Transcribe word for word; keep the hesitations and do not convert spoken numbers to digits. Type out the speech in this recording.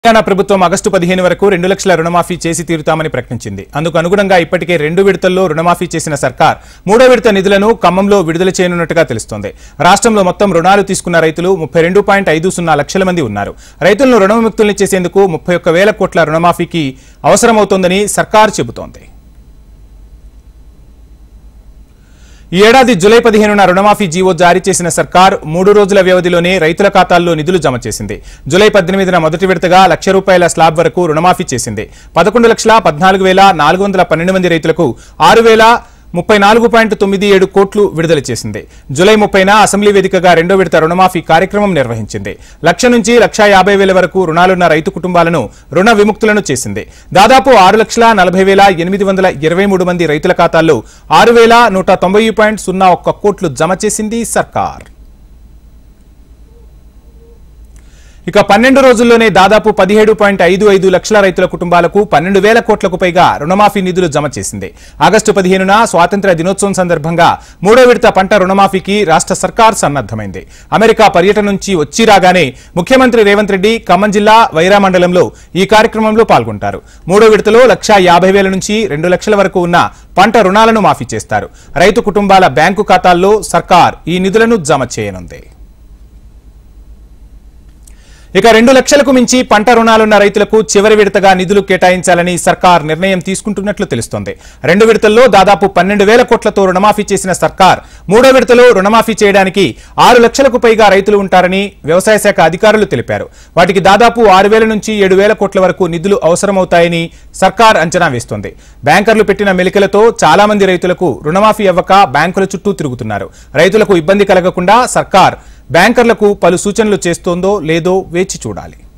తెలంగాణ ప్రభుత్వం ఆగస్టు పదిహేను వరకు రెండు లక్షల రుణమాఫీ చేసి తీరుతామని ప్రకటించింది. అందుకు అనుగుణంగా ఇప్పటికే రెండు విడతల్లో రుణమాఫీ చేసిన సర్కార్ మూడో విడత నిధులను ఖమ్మంలో విడుదల చేయనున్నట్టుగా తెలుస్తోంది. రాష్ట్రంలో మొత్తం రుణాలు తీసుకున్న రైతులు ముప్పై రెండు పాయింట్ ఐదు సున్నా లక్షల మంది ఉన్నారు. రైతులను రుణవిముక్తుల్ని చేసేందుకు ముప్పై ఒక్క వేల కోట్ల రుణమాఫీకి అవసరమవుతోందని సర్కార్ చెబుతోంది. ఈ ఏడాది జూలై పదిహేనున రుణమాఫీ జీవో జారీ చేసిన సర్కార్ మూడు రోజుల వ్యవధిలోనే రైతుల ఖాతాల్లో నిధులు జమ చేసింది. జూలై పద్దెనిమిదిన మొదటి విడతగా లక్ష రూపాయల స్లాబ్ వరకు రుణమాఫీ చేసింది. పదకొండు లక్షల పద్నాలుగు వేల నాలుగు వందల పన్నెండు మంది రైతులకు ఆరు వేల ముప్పై నాలుగు పాయింట్ తొమ్మిది ఏడు కోట్లు విడుదల చేసింది. జూలై ముప్పైన అసెంబ్లీ వేదికగా రెండో విడత రుణమాఫీ కార్యక్రమం నిర్వహించింది. లక్ష నుంచి లక్షా యాభై వేల వరకు రుణాలున్న రైతు కుటుంబాలను రుణ విముక్తులను చేసింది. దాదాపు ఆరు లక్షల నలభై వేల ఎనిమిది వందల ఇరవై మూడు మంది రైతుల ఖాతాల్లో ఆరు వేల నూట తొంభై పాయింట్ సున్నా ఒక్క కోట్లు జమ చేసింది సర్కార్. ఇక పన్నెండు రోజుల్లోనే దాదాపు పదిహేడు పాయింట్ ఐదు ఐదు లక్షల రైతుల కుటుంబాలకు పన్నెండు వేల కోట్లకు పైగా రుణమాఫీ నిధులు జమ చేసింది. ఆగస్టు పదిహేనున స్వాతంత్ర్య దినోత్సవం సందర్భంగా మూడో విడత పంట రుణమాఫీకి రాష్ట్ర సర్కార్ సన్నద్దమైంది. అమెరికా పర్యటన నుంచి వచ్చి రాగానే ముఖ్యమంత్రి రేవంత్ రెడ్డి ఖమ్మం జిల్లా వైరా మండలంలో ఈ కార్యక్రమంలో పాల్గొంటారు. మూడో విడతలో లక్షా యాభై వేల నుంచి రెండు లక్షల వరకు ఉన్న పంట రుణాలను మాఫీ చేస్తారు. రైతు కుటుంబాల బ్యాంకు ఖాతాల్లో సర్కార్ ఈ నిధులను జమ చేయనుంది. ఇక రెండు లక్షలకు మించి పంట రుణాలున్న రైతులకు చివరి విడతగా నిధులు కేటాయించాలని సర్కార్ నిర్ణయం తీసుకుంటున్నట్లు తెలుస్తోంది. రెండు విడతల్లో దాదాపు పన్నెండు వేల కోట్లతో రుణమాఫీ చేసిన సర్కార్ మూడో విడతలో రుణమాఫీ చేయడానికి ఆరు లక్షలకు పైగా రైతులు ఉంటారని వ్యవసాయ శాఖ అధికారులు తెలిపారు. వాటికి దాదాపు ఆరు వేల నుంచి ఏడు వేల కోట్ల వరకు నిధులు అవసరమవుతాయని సర్కార్ అంచనా వేస్తోంది. బ్యాంకర్లు పెట్టిన మెలికలతో చాలా మంది రైతులకు రుణమాఫీ అవ్వక బ్యాంకుల చుట్టూ తిరుగుతున్నారు. రైతులకు ఇబ్బంది కలగకుండా సర్కార్ బ్యాంకర్లకు పలు సూచనలు చేస్తోందో లేదో వేచి చూడాలి.